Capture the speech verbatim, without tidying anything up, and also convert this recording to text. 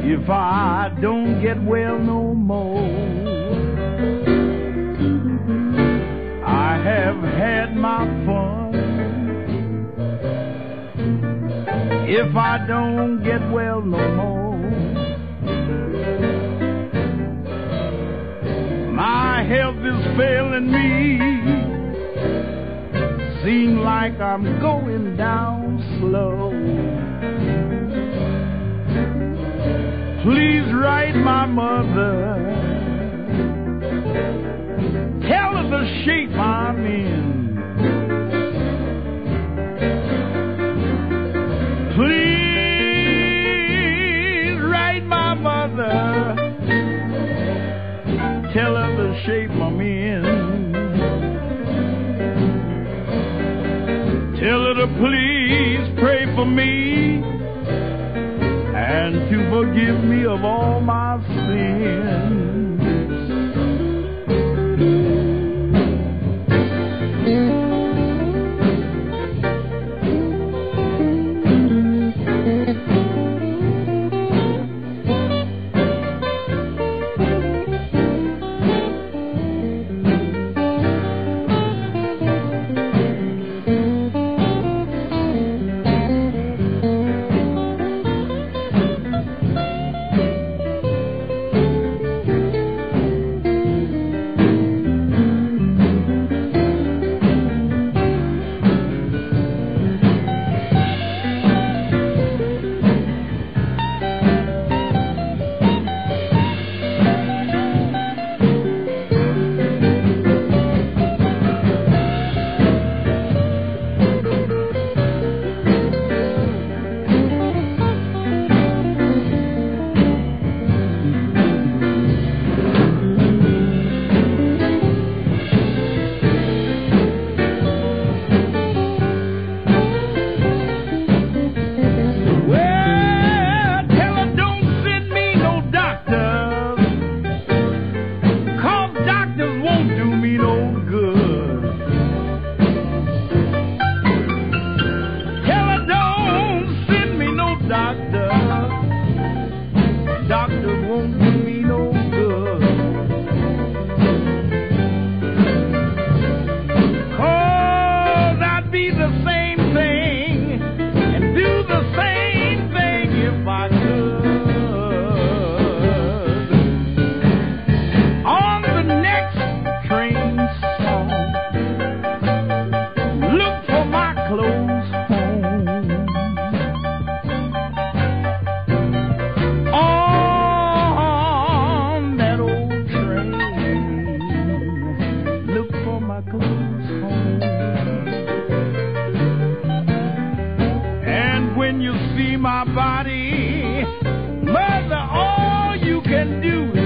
if I don't get well no more. I have had my fun. If I don't get well no more, my health is failing me. Seem like I'm going down slow. Please write my mother, tell her the shape I'm in. Please write my mother, tell her the shape I'm in. Tell her to please pray for me and to forgive me of all my sins. When you see my body, mother, all you can do